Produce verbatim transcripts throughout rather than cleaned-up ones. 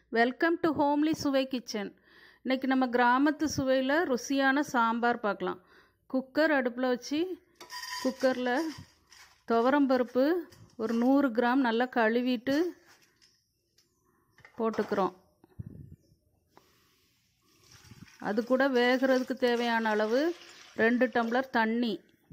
Welcome to homely சுவை kitchen. இன்றைக்கி நம்ம கிராமத்து சுவையில் ருசியான சாம்பார் பார்க்கலாம். குக்கர் அடுப்பில் வச்சு குக்கரில் துவரம்பருப்பு ஒரு நூறு கிராம் நல்லா கழுவிட்டு போட்டுக்கிறோம். அது கூட வேகிறதுக்கு தேவையான அளவு ரெண்டு டம்ளர் தண்ணி,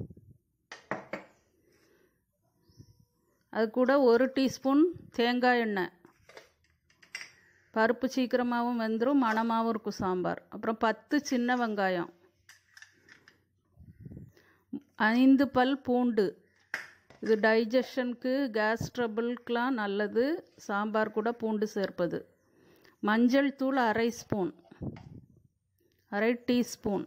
அது கூட ஒரு டீஸ்பூன் தேங்காய் எண்ணெய். பருப்பு சீக்கிரமாகவும் வெந்துடும், மணமாகவும் இருக்கும் சாம்பார். அப்புறம் பத்து சின்ன வெங்காயம், ஐந்து பல் பூண்டு. இது டைஜஷனுக்கு, கேஸ் ட்ரபிள்க்கெலாம் நல்லது சாம்பார் கூட பூண்டு சேர்ப்பது. மஞ்சள் தூள் அரை ஸ்பூன், அரை டீஸ்பூன்.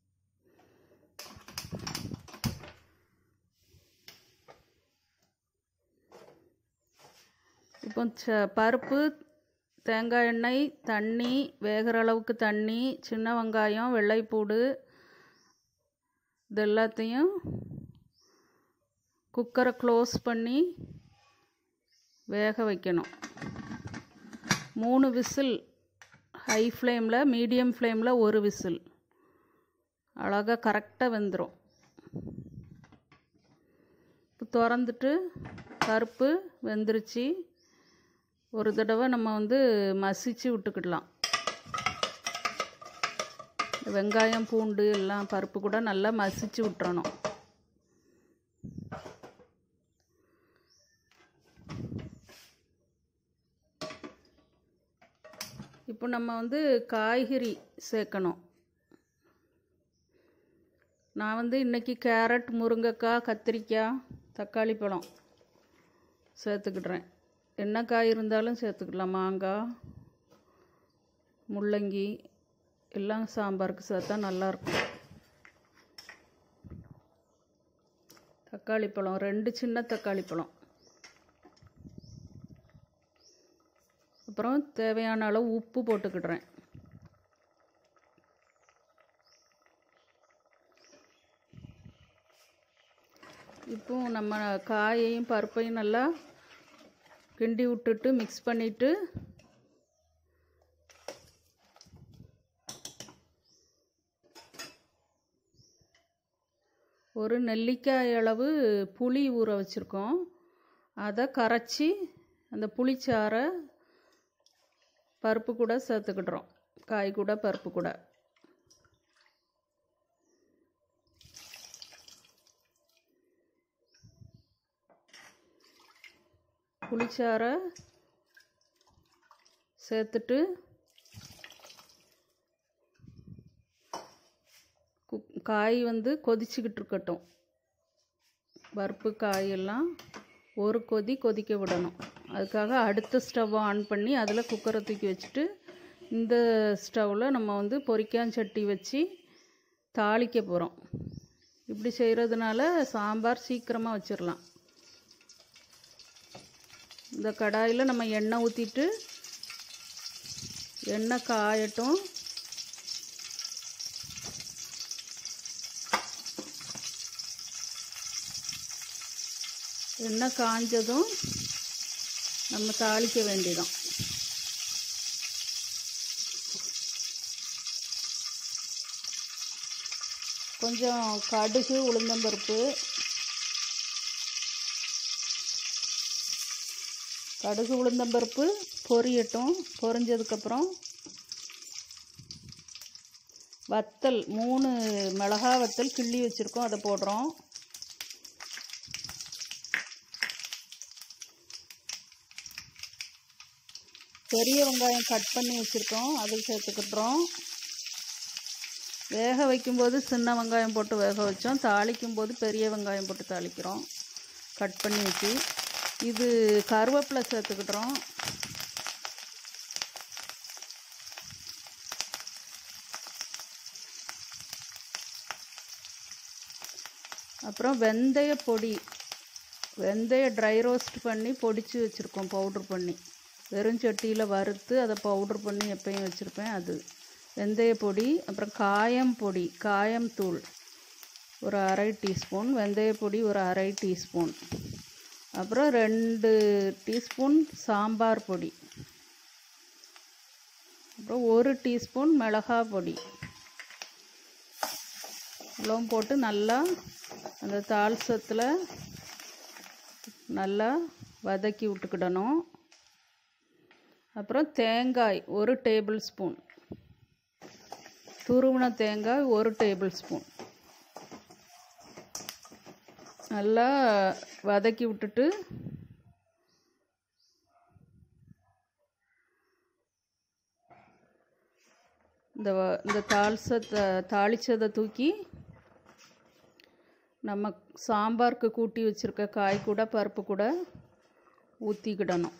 இப்போ ச பருப்பு, தேங்காய் எண்ணெய், தண்ணி, வேகிற அளவுக்கு தண்ணி, சின்ன வெங்காயம், வெள்ளைப்பூடு, இது எல்லாத்தையும் குக்கரை க்ளோஸ் பண்ணி வேக வைக்கணும். மூணு விசில், ஹை ஃப்ளேமில், மீடியம் ஃப்ளேமில் ஒரு விசில். அழகாக கரெக்டாக வெந்துடும். இப்போ திறந்துட்டு பருப்பு வெந்துருச்சு. ஒரு தடவை நம்ம வந்து மசிச்சு விட்டுக்கிடலாம். வெங்காயம் பூண்டு எல்லாம் பருப்பு கூட நல்லா மசிச்சு விட்டுறணும். இப்போ நம்ம வந்து காய்கறி சேர்க்கணும். நான் வந்து இன்றைக்கி கேரட், முருங்கைக்காய், கத்திரிக்காய், தக்காளி பழம் சேர்த்துக்கிடுறேன். என்ன காய் இருந்தாலும் சேர்த்துக்கலாம். மாங்காய், முள்ளங்கி எல்லாம் சாம்பாருக்கு சேர்த்தா நல்லாயிருக்கும். தக்காளி பழம் ரெண்டு சின்ன தக்காளி பழம். அப்புறம் தேவையான அளவு உப்பு போட்டுக்கிடுறேன். இப்போ நம்ம காயையும் பருப்பையும் நல்லா கிண்டி விட்டுட்டு மிக்ஸ் பண்ணிவிட்டு ஒரு நெல்லிக்காய் அளவு புளி ஊற வச்சுருக்கோம். அதை கரைச்சி அந்த புளிச்சாறை பருப்பு கூட சேர்த்துக்கிடுறோம். காய் கூட பருப்பு கூட. புளிச்சாறை சேர்த்துட்டு காய் வந்து கொதிச்சுக்கிட்டு இருக்கட்டும். பருப்பு காயெல்லாம் ஒரு கொதி கொதிக்க விடணும். அதுக்காக அடுத்த ஸ்டவ் ஆன் பண்ணி அதில் குக்கரை தூக்கி வச்சுட்டு இந்த ஸ்டவ்வில் நம்ம வந்து பொரிக்கான் சட்டி வச்சு தாளிக்க போகிறோம். இப்படி செய்கிறதுனால சாம்பார் சீக்கிரமாக வச்சிடலாம். இந்த கடாயில் நம்ம எண்ணெய் ஊற்றிட்டு எண்ணெய் காயட்டும். எண்ணெய் காஞ்சதும் நம்ம தாளிக்க வேண்டியதான். கொஞ்சம் கடுகு, உளுந்தம்பருப்பு, கடுகு உளுந்தம்பருப்பு பொரியட்டும். பொரிஞ்சதுக்கப்புறம் வத்தல், மூணு மிளகா வத்தல் கிள்ளி வச்சுருக்கோம், அதை போடுறோம். பெரிய வெங்காயம் கட் பண்ணி வச்சுருக்கோம், அதில் சேர்த்துக்கிட்டுறோம். வேக வைக்கும்போது சின்ன வெங்காயம் போட்டு வேக வச்சோம். தாளிக்கும் போது பெரிய வெங்காயம் போட்டு தாளிக்கிறோம், கட் பண்ணி வச்சு. இது கருவேப்பிலை சேர்த்துக்கிட்டுறோம். அப்புறம் வெந்தய பொடி, வெந்தய ட்ரை ரோஸ்ட் பண்ணி பொடிச்சு வச்சுருக்கோம், பவுட்ரு பண்ணி. வெறும் சட்டியில் வறுத்து அதை பவுட்ரு பண்ணி எப்பயும் வச்சுருப்பேன், அது வெந்தய பொடி. அப்புறம் காயம் பொடி, காயம் தூள் ஒரு அரை டீஸ்பூன், வெந்தய பொடி ஒரு அரை டீஸ்பூன். அப்புறம் ரெண்டு டீஸ்பூன் சாம்பார் பொடி. அப்புறம் ஒரு டீஸ்பூன் மிளகாய் பொடி எல்லாம் போட்டு நல்லா அந்த தாளிசத்தில் நல்லா வதக்கி விட்டுக்கிடணும். அப்புறம் தேங்காய் ஒரு டேபிள் ஸ்பூன், துருவின தேங்காய் ஒரு டேபிள் ஸ்பூன் நல்லா வதக்கி விட்டுட்டு இந்த இந்த தாளிசத்தை தாளிச்சதை தூக்கி நம்ம சாம்பாருக்கு கூட்டி வச்சுருக்க காய் கூட பருப்பு கூட ஊற்றிக்கிடணும்.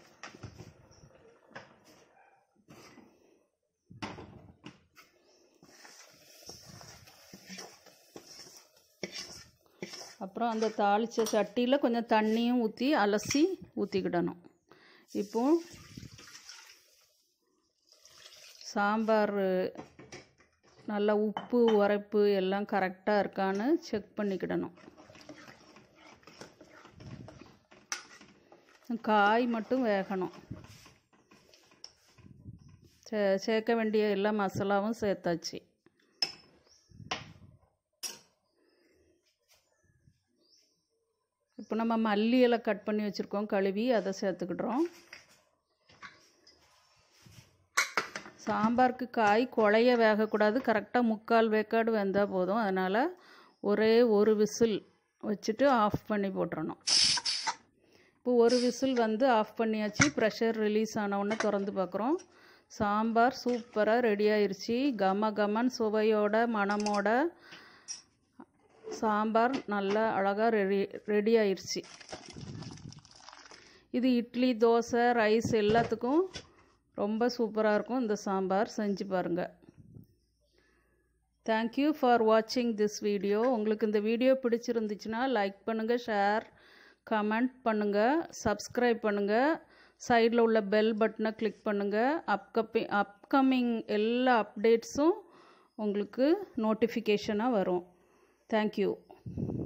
அப்புறம் அந்த தாளித்த சட்டியில் கொஞ்சம் தண்ணியும் ஊற்றி அலசி ஊற்றிக்கிடணும். இப்போ சாம்பார் நல்லா உப்பு உரைப்பு எல்லாம் கரெக்டாக இருக்கான்னு செக் பண்ணிக்கிடணும். காய் மட்டும் வேகணும். சே சேர்க்க வேண்டிய எல்லா மசாலாவும் சேர்த்தாச்சு. இப்போ நம்ம மல்லி இலை கட் பண்ணி வச்சுருக்கோம், கழுவி அதை சேர்த்துக்கிடுறோம். சாம்பாருக்கு காய் குழைய வேகக்கூடாது, கரெக்டாக முக்கால் வேக்காடு வெந்தால் போதும். அதனால் ஒரே ஒரு விசில் வச்சுட்டு ஆஃப் பண்ணி போட்டுறணும். இப்போ ஒரு விசில் வந்து ஆஃப் பண்ணியாச்சு. ப்ரெஷர் ரிலீஸ் ஆனவுடனே திறந்து பார்க்குறோம். சாம்பார் சூப்பராக ரெடி ஆயிடுச்சு. கம கமன் சுவையோட மணமோட சாம்பார் நல்லா அழகாக ரெடி ரெடி ஆயிடுச்சு. இது இட்லி, தோசை, ரைஸ் எல்லாத்துக்கும் ரொம்ப சூப்பராக இருக்கும். இந்த சாம்பார் செஞ்சு பாருங்கள். தேங்க்யூ ஃபார் வாட்சிங் திஸ் வீடியோ. உங்களுக்கு இந்த வீடியோ பிடிச்சிருந்துச்சுன்னா லைக் பண்ணுங்கள், ஷேர், கமெண்ட் பண்ணுங்கள், சப்ஸ்கிரைப் பண்ணுங்கள், சைடில் உள்ள பெல் பட்டனை கிளிக் பண்ணுங்கள். அப்கமிங் அப்கமிங் எல்லா அப்டேட்ஸும் உங்களுக்கு நோட்டிஃபிகேஷனாக வரும். தேங்க்யூ.